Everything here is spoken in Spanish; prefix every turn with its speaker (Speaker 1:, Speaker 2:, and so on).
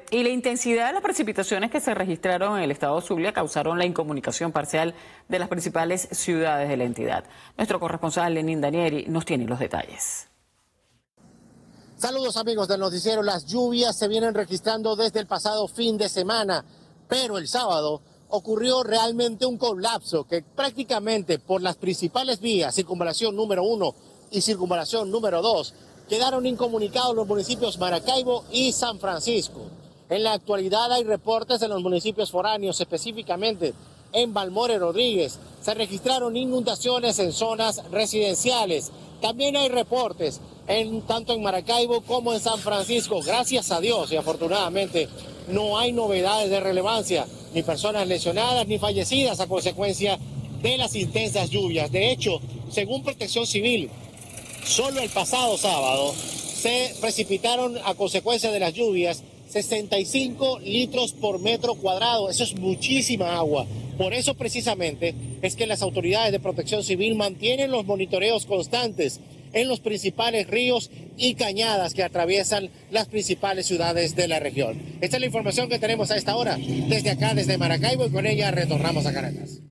Speaker 1: Y la intensidad de las precipitaciones que se registraron en el estado Zulia causaron la incomunicación parcial de las principales ciudades de la entidad. Nuestro corresponsal Lenín Danieri nos tiene los detalles.
Speaker 2: Saludos amigos del noticiero. Las lluvias se vienen registrando desde el pasado fin de semana, pero el sábado ocurrió realmente un colapso que prácticamente por las principales vías, circunvalación número 1 y circunvalación número 2, quedaron incomunicados los municipios Maracaibo y San Francisco. En la actualidad hay reportes en los municipios foráneos, específicamente en Balmore Rodríguez. Se registraron inundaciones en zonas residenciales. También hay reportes tanto en Maracaibo como en San Francisco. Gracias a Dios y afortunadamente no hay novedades de relevancia, ni personas lesionadas ni fallecidas a consecuencia de las intensas lluvias. De hecho, según Protección Civil, solo el pasado sábado se precipitaron a consecuencia de las lluvias 65 litros por metro cuadrado. Eso es muchísima agua. Por eso precisamente es que las autoridades de Protección Civil mantienen los monitoreos constantes en los principales ríos y cañadas que atraviesan las principales ciudades de la región. Esta es la información que tenemos a esta hora desde acá, desde Maracaibo, y con ella retornamos a Caracas.